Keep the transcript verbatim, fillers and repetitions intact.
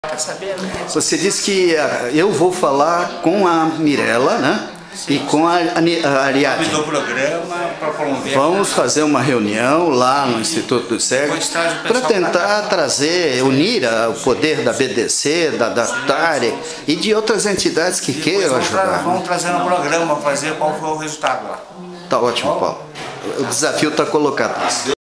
Quer saber, né? Você disse que uh, eu vou falar com a Mirella, né? Sim, e com a, a Ariadne. Do programa para promover. Vamos fazer uma reunião lá no Instituto do Cego para tentar trazer, unir a, o poder da B D C, da Datare e de outras entidades que queiram ajudar. Vamos trazer um programa para fazer qual foi o resultado lá. Tá ótimo, Paulo. O desafio está colocado.